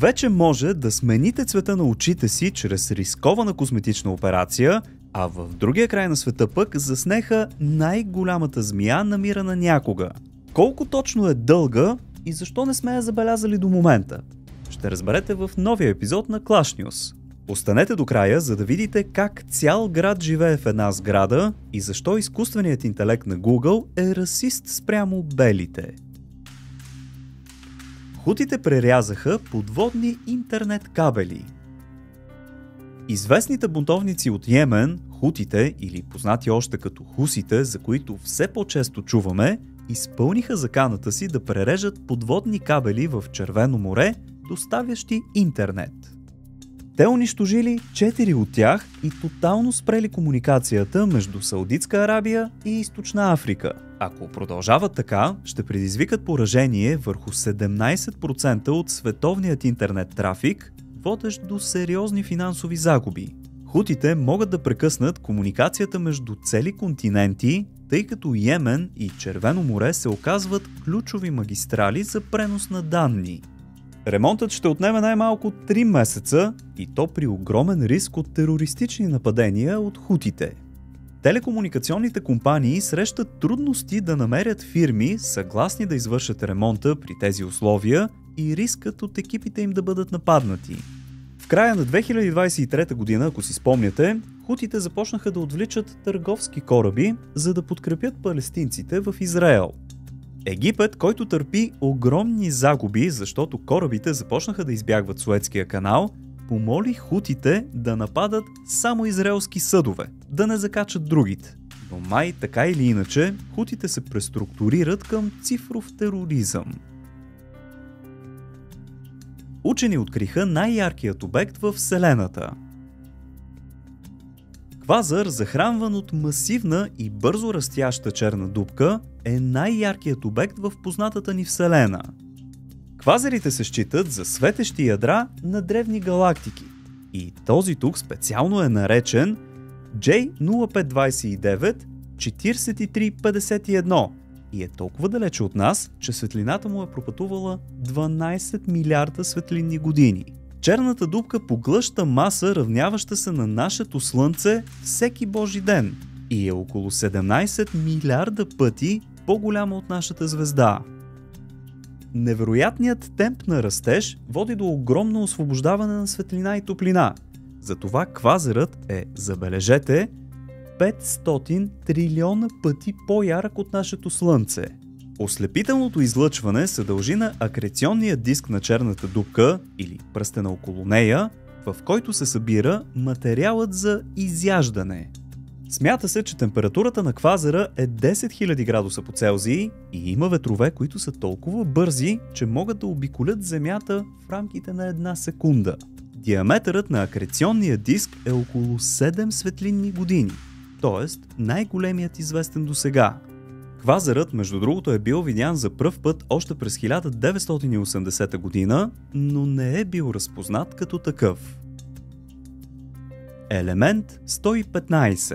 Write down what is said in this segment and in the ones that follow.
Вече може да смените цвета на очите си чрез рискована косметична операция, а в другия край на света пък заснеха най-голямата змия, намирана някога. Колко точно е дълга и защо не сме я забелязали до момента? Ще разберете в новия епизод на Clash News. Останете до края, за да видите как цял град живее в една сграда и защо изкуственият интелект на Google е расист спрямо белите. Хутите прерязаха подводни интернет кабели. Известните бунтовници от Йемен, хутите или познати още като хусите, за които все по-често чуваме, изпълниха заканата си да прережат подводни кабели в Червено море, доставящи интернет. Те унищожили 4 от тях и тотално спрели комуникацията между Саудитска Арабия и Източна Африка. Ако продължават така, ще предизвикат поражение върху 17% от световният интернет трафик, водещ до сериозни финансови загуби. Хутите могат да прекъснат комуникацията между цели континенти, тъй като Йемен и Червено море се оказват ключови магистрали за пренос на данни. Ремонтът ще отнеме най-малко 3 месеца и то при огромен риск от терористични нападения от хутите. Телекомуникационните компании срещат трудности да намерят фирми, съгласни да извършат ремонта при тези условия и рискът от екипите им да бъдат нападнати. В края на 2023 година, ако си спомняте, хутите започнаха да отвличат търговски кораби, за да подкрепят палестинците в Израел. Египет, който търпи огромни загуби, защото корабите започнаха да избягват Суецкия канал, помоли хутите да нападат само израелски съдове, да не закачат другите. Но май така или иначе, хутите се преструктурират към цифров тероризъм. Учени откриха най-яркият обект в Вселената. Квазър, захранван от масивна и бързо растяща черна дупка, е най-яркият обект в познатата ни Вселена. Квазарите се считат за светещи ядра на древни галактики. И този тук специално е наречен J0529 4351 и е толкова далече от нас, че светлината му е пропътувала 12 милиарда светлинни години. Черната дупка поглъща маса, равняваща се на нашето Слънце всеки божи ден и е около 17 милиарда пъти по-голяма от нашата звезда. Невероятният темп на растеж води до огромно освобождаване на светлина и топлина. Затова квазарът е, забележете, 500 трилиона пъти по-ярък от нашето Слънце. Ослепителното излъчване се дължи на акреционния диск на черната дупка, или пръстена около нея, в който се събира материалът за изяждане. Смята се, че температурата на квазара е 10 000 градуса по Целзий и има ветрове, които са толкова бързи, че могат да обиколят Земята в рамките на 1 секунда. Диаметърът на акреционния диск е около 7 светлинни години, т.е. най-големият известен досега. Квазарът, между другото, е бил видян за пръв път още през 1980 година, но не е бил разпознат като такъв. Елемент 115.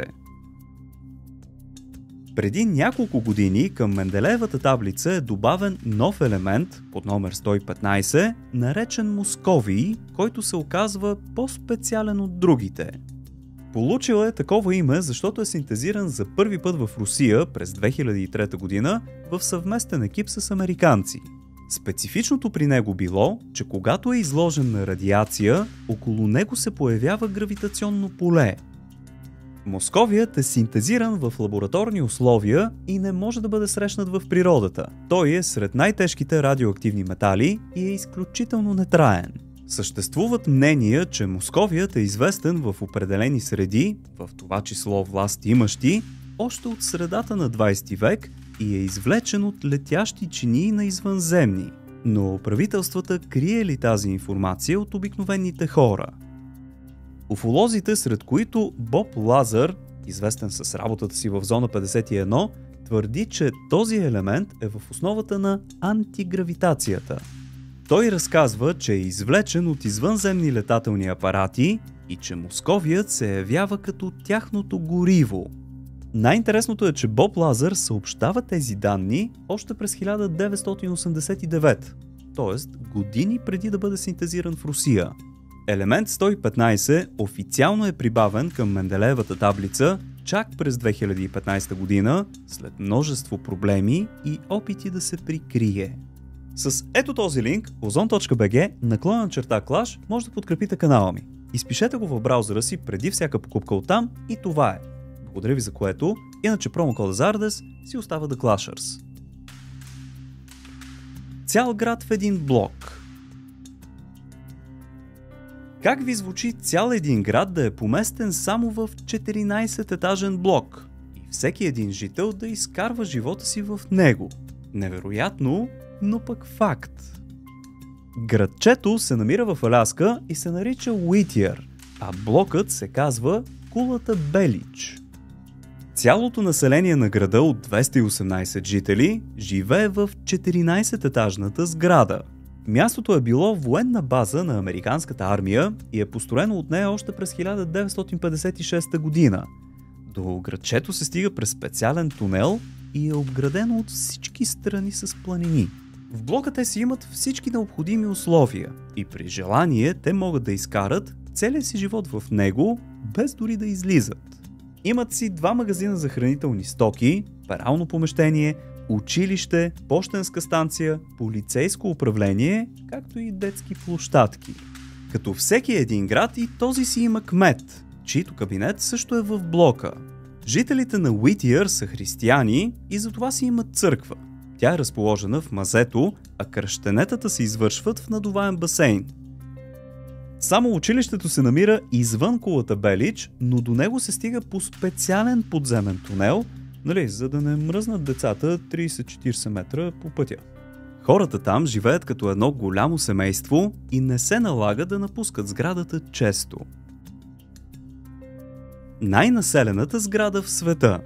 Преди няколко години към Менделеевата таблица е добавен нов елемент под номер 115, наречен Московий, който се оказва по-специален от другите. Получил е такова име, защото е синтезиран за първи път в Русия през 2003 година в съвместен екип с американци. Специфичното при него било, че когато е изложен на радиация, около него се появява гравитационно поле. Московият е синтезиран в лабораторни условия и не може да бъде срещнат в природата. Той е сред най-тежките радиоактивни метали и е изключително нетраен. Съществуват мнения, че московият е известен в определени среди, в това число властимащи, още от средата на 20 век и е извлечен от летящи чинии на извънземни. Но правителствата криели тази информация от обикновените хора. Уфолозите, сред които Боб Лазар, известен с работата си в Зона 51, твърди, че този елемент е в основата на антигравитацията. Той разказва, че е извлечен от извънземни летателни апарати и че московият се явява като тяхното гориво. Най-интересното е, че Боб Лазар съобщава тези данни още през 1989. т.е. години преди да бъде синтезиран в Русия. Елемент 115 официално е прибавен към Менделеевата таблица чак през 2015 година, след множество проблеми и опити да се прикрие. С ето този линк, ozon.bg/clash може да подкрепите канала ми. Изпишете го в браузъра си преди всяка покупка оттам и това е. Благодаря ви за което, иначе промокода ZARDES си остава The Clashers. Цял град в един блок. Как ви звучи цял един град да е поместен само в 14-етажен блок и всеки един жител да изкарва живота си в него? Невероятно, но пък факт. Градчето се намира в Аляска и се нарича Уитиер, а блокът се казва Кулата Белич. Цялото население на града от 218 жители живее в 14-етажната сграда. Мястото е било военна база на американската армия и е построено от нея още през 1956 година. До градчето се стига през специален тунел и е обградено от всички страни с планини. В блока те си имат всички необходими условия и при желание те могат да изкарат целия си живот в него, без дори да излизат. Имат си 2 магазина за хранителни стоки, перално помещение, училище, пощенска станция, полицейско управление, както и детски площадки. Като всеки един град и този си има кмет, чийто кабинет също е в блока. Жителите на Уитиер са християни и затова си имат църква. Тя е разположена в мазето, а кръщенетата се извършват в надуваем басейн. Само училището се намира извън Кулата Белич, но до него се стига по специален подземен тунел, за да не мръзнат децата 30-40 метра по пътя. Хората там живеят като едно голямо семейство и не се налага да напускат сградата често. Най-населената сграда в света.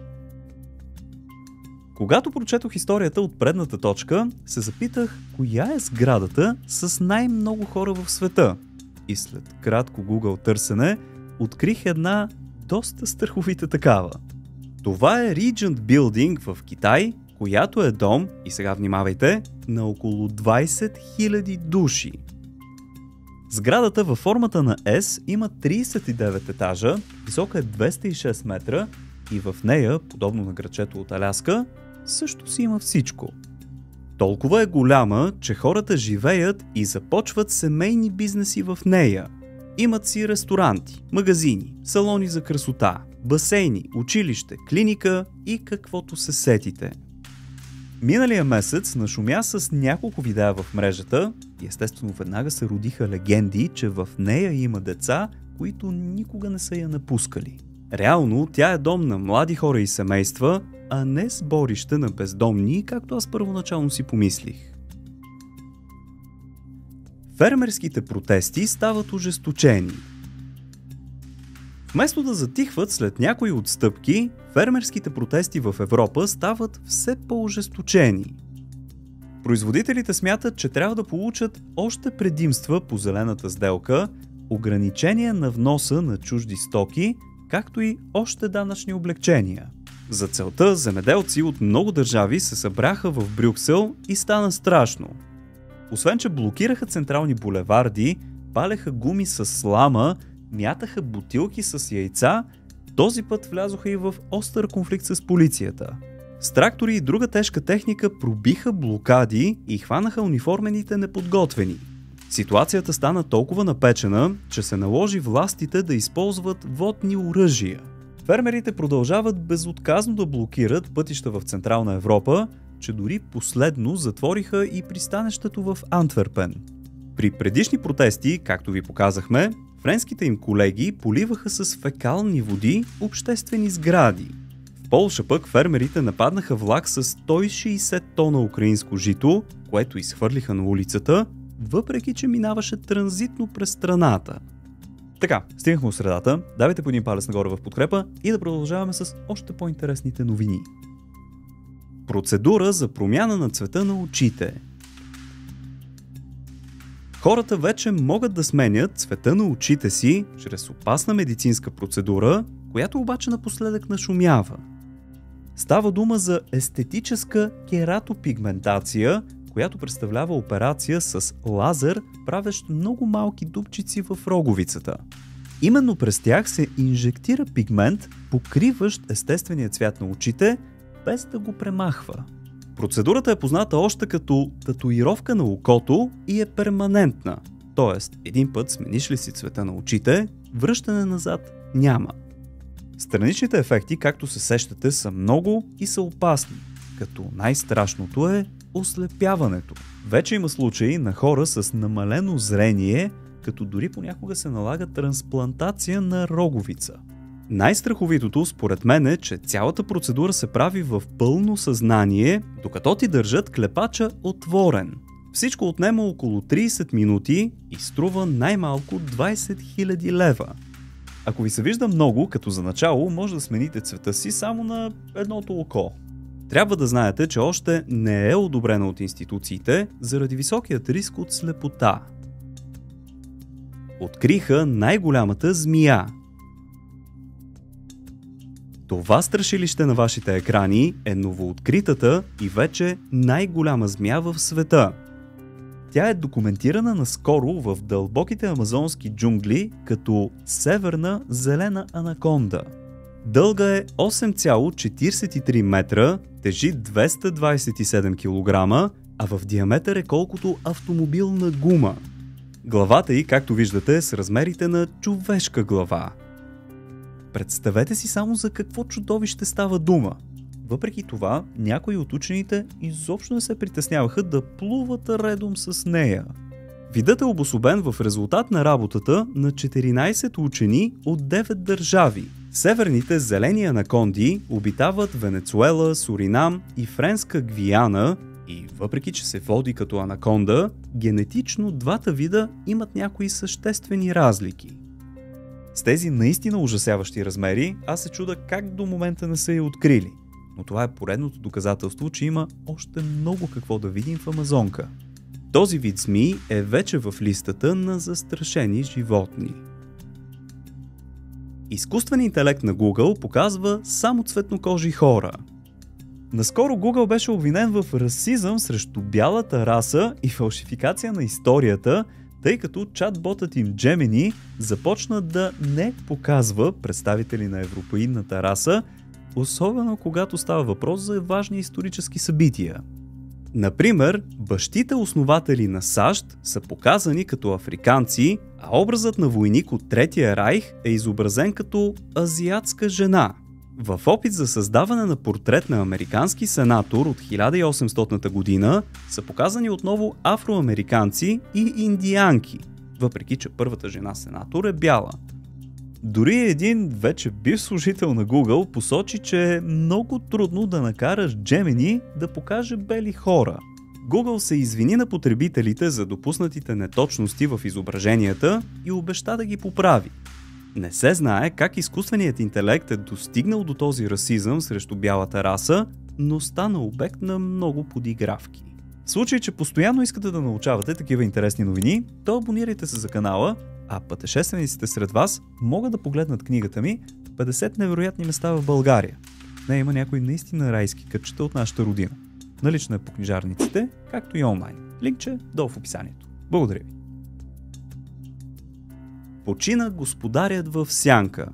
Когато прочетох историята от предната точка, се запитах коя е сградата с най-много хора в света. И след кратко Google търсене, открих една доста страховита такава. Това е Regent Building в Китай, която е дом, и сега внимавайте, на около 20 000 души. Сградата във формата на S има 39 етажа, висока е 206 метра и в нея, подобно на градчето от Аляска, също си има всичко. Толкова е голяма, че хората живеят и започват семейни бизнеси в нея. Имат си ресторанти, магазини, салони за красота, басейни, училище, клиника и каквото се сетите. Миналия месец нашумя с няколко видеа в мрежата и естествено веднага се родиха легенди, че в нея има деца, които никога не са я напускали. Реално тя е дом на млади хора и семейства, а не сборище на бездомни, както аз първоначално си помислих. Фермерските протести стават ожесточени. Вместо да затихват след някои отстъпки, фермерските протести в Европа стават все по-ожесточени. Производителите смятат, че трябва да получат още предимства по зелената сделка, ограничения на вноса на чужди стоки, както и още данъчни облекчения. За целта земеделци от много държави се събраха в Брюксел и стана страшно. Освен че блокираха централни булеварди, палеха гуми с слама, мятаха бутилки с яйца, този път влязоха и в остър конфликт с полицията. С трактори и друга тежка техника пробиха блокади и хванаха униформените неподготвени. Ситуацията стана толкова напечена, че се наложи властите да използват водни оръжия. Фермерите продължават безотказно да блокират пътища в Централна Европа, че дори последно затвориха и пристанището в Антверпен. При предишни протести, както ви показахме, френските им колеги поливаха с фекални води обществени сгради. В Полша пък фермерите нападнаха влак с 160 тона украинско жито, което изхвърлиха на улицата, въпреки че минаваше транзитно през страната. Така, стигнахме от средата, давайте по един палец нагоре в подкрепа и да продължаваме с още по-интересните новини. Процедура за промяна на цвета на очите. Хората вече могат да сменят цвета на очите си чрез опасна медицинска процедура, която обаче напоследък нашумява. Става дума за естетическа кератопигментация, която представлява операция с лазер, правещ много малки дупчици в роговицата. Именно през тях се инжектира пигмент, покриващ естествения цвят на очите, без да го премахва. Процедурата е позната още като татуировка на окото и е перманентна. Тоест, един път смениш ли си цвета на очите, връщане назад няма. Страничните ефекти, както се сещате, са много и са опасни, като най-страшното е ослепяването. Вече има случаи на хора с намалено зрение, като дори понякога се налага трансплантация на роговица. Най-страховитото според мен е, че цялата процедура се прави в пълно съзнание, докато ти държат клепача отворен. Всичко отнема около 30 минути и струва най-малко 20 000 лева. Ако ви се вижда много, като за начало, може да смените цвета си само на едното око. Трябва да знаете, че още не е одобрена от институциите заради високият риск от слепота. Откриха най-голямата змия. Това страшилище на вашите екрани е новооткритата и вече най-голяма змия в света. Тя е документирана наскоро в дълбоките амазонски джунгли като северна зелена анаконда. Дълга е 8,43 метра, тежи 227 кг, а в диаметър е колкото автомобилна гума. Главата й, както виждате, е с размерите на човешка глава. Представете си само за какво чудовище става дума. Въпреки това, някои от учените изобщо не се притесняваха да плуват редом с нея. Видът е обособен в резултат на работата на 14 учени от 9 държави. Северните зелени анаконди обитават Венецуела, Суринам и Френска Гвиана и въпреки че се води като анаконда, генетично двата вида имат някои съществени разлики. С тези наистина ужасяващи размери, аз се чуда как до момента не са я открили. Но това е поредното доказателство, че има още много какво да видим в Амазонка. Този вид змии е вече в листата на застрашени животни. Изкуственият интелект на Google показва само цветнокожи хора. Наскоро Google беше обвинен в расизъм срещу бялата раса и фалшификация на историята, тъй като чат-ботът им Gemini започна да не показва представители на европеидната раса, особено когато става въпрос за важни исторически събития. Например, бащите основатели на САЩ са показани като африканци, а образът на войник от Третия райх е изобразен като азиатска жена. В опит за създаване на портрет на американски сенатор от 1800 година са показани отново афроамериканци и индианки, въпреки че първата жена сенатор е бяла. Дори един вече бивш служител на Google посочи, че е много трудно да накараш Gemini да покаже бели хора. Google се извини на потребителите за допуснатите неточности в изображенията и обеща да ги поправи. Не се знае как изкуственият интелект е достигнал до този расизъм срещу бялата раса, но стана обект на много подигравки. В случай, че постоянно искате да научавате такива интересни новини, то абонирайте се за канала, а пътешествениците сред вас могат да погледнат книгата ми "50 невероятни места в България". В нея има някои наистина райски кътчета от нашата родина. Налична е по книжарниците, както и онлайн. Линкче долу в описанието. Благодаря ви! Почина господарят в сянка.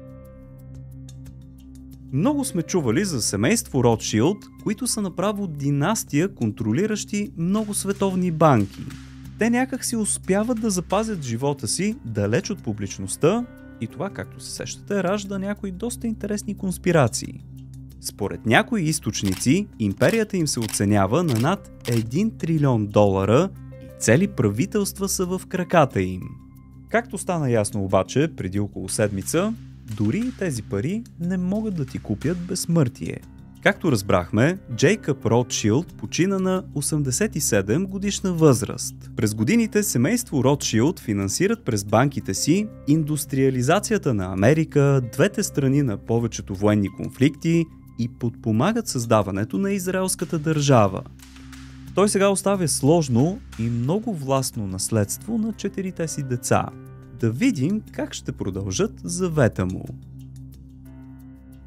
Много сме чували за семейство Ротшилд, които са направо династия, контролиращи много световни банки. Те някак си успяват да запазят живота си далеч от публичността и това, както се сещате, ражда някои доста интересни конспирации. Според някои източници, империята им се оценява на над $1 трилион и цели правителства са в краката им. Както стана ясно обаче преди около седмица, дори и тези пари не могат да ти купят безсмъртие. Както разбрахме, Джейкъб Ротшилд почина на 87 годишна възраст. През годините семейство Ротшилд финансират през банките си индустриализацията на Америка, двете страни на повечето военни конфликти и подпомагат създаването на израелската държава. Той сега оставя сложно и много властно наследство на 4-те си деца. Да видим как ще продължат завета му.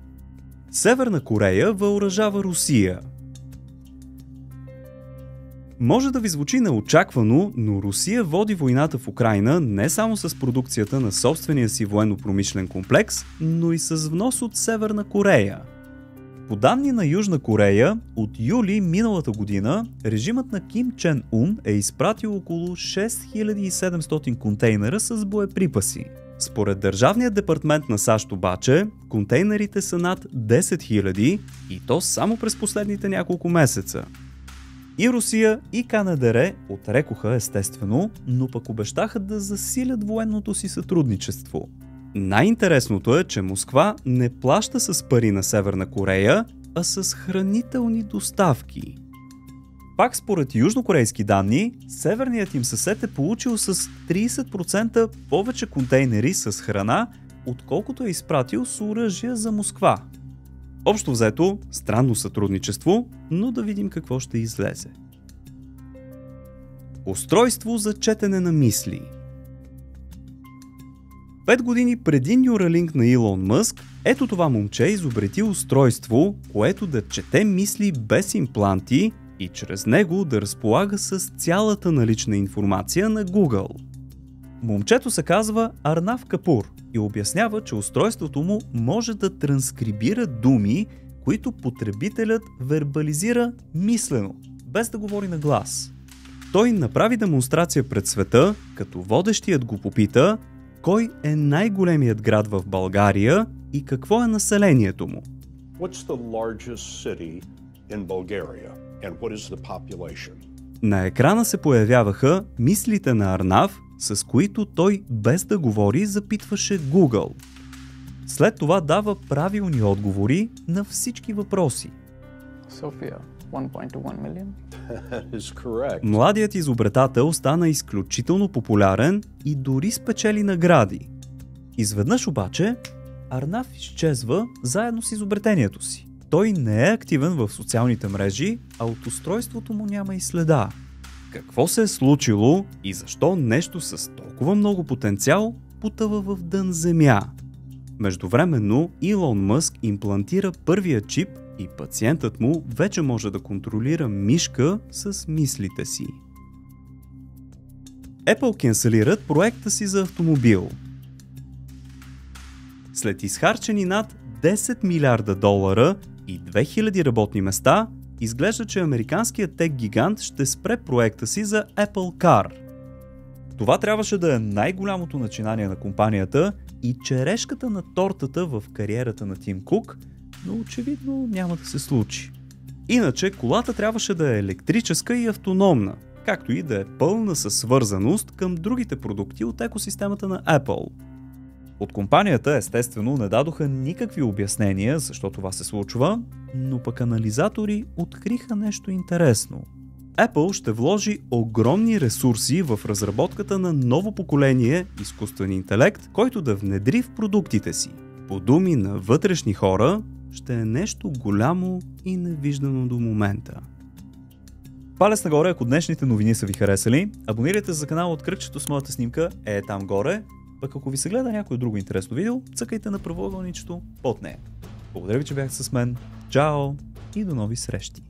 Северна Корея въоръжава Русия. Може да ви звучи неочаквано, но Русия води войната в Украйна не само с продукцията на собствения си военно-промишлен комплекс, но и с внос от Северна Корея. По данни на Южна Корея, от юли миналата година режимът на Ким Чен Ун е изпратил около 6700 контейнера с боеприпаси. Според Държавния департамент на САЩ обаче, контейнерите са над 10 000 и то само през последните няколко месеца. И Русия, и КНДР отрекоха естествено, но пък обещаха да засилят военното си сътрудничество. Най-интересното е, че Москва не плаща с пари на Северна Корея, а с хранителни доставки. Пак според южнокорейски данни, северният им съсед е получил с 30% повече контейнери с храна, отколкото е изпратил с оръжия за Москва. Общо взето, странно сътрудничество, но да видим какво ще излезе. Устройство за четене на мисли. 5 години преди Neuralink на Илон Мъск, ето това момче изобрети устройство, което да чете мисли без импланти и чрез него да разполага с цялата налична информация на Google. Момчето се казва Арнав Капур и обяснява, че устройството му може да транскрибира думи, които потребителят вербализира мислено, без да говори на глас. Той направи демонстрация пред света, като водещият го попита кой е най-големият град в България и какво е населението му. What's the largest city in Bulgaria and what is the population? На екрана се появяваха мислите на Арнав, с които той без да говори запитваше Google. След това дава правилни отговори на всички въпроси. София, 1.1 million. That is correct. Младият изобретател стана изключително популярен и дори спечели награди. Изведнъж обаче Арнав изчезва заедно с изобретението си. Той не е активен в социалните мрежи, а от устройството му няма и следа. Какво се е случило и защо нещо с толкова много потенциал потъва в дън земя? Междувременно Илон Мъск имплантира първия чип и пациентът му вече може да контролира мишка с мислите си. Apple канцелират проекта си за автомобил. След изхарчени над 10 милиарда долара и 2000 работни места, изглежда, че американският тек гигант ще спре проекта си за Apple Car. Това трябваше да е най-голямото начинание на компанията и черешката на тортата в кариерата на Тим Кук, но очевидно няма да се случи. Иначе колата трябваше да е електрическа и автономна, както и да е пълна със свързаност към другите продукти от екосистемата на Apple. От компанията естествено не дадоха никакви обяснения защо това се случва, но пък анализатори откриха нещо интересно. Apple ще вложи огромни ресурси в разработката на ново поколение изкуствен интелект, който да внедри в продуктите си. По думи на вътрешни хора, ще е нещо голямо и невиждано до момента. Палец нагоре, ако днешните новини са ви харесали, абонирайте се за канала от кръгчето с моята снимка е там горе, пък ако ви се гледа някое друго интересно видео, цъкайте на правоъгълничето под нея. Благодаря ви, че бяхте с мен. Чао и до нови срещи!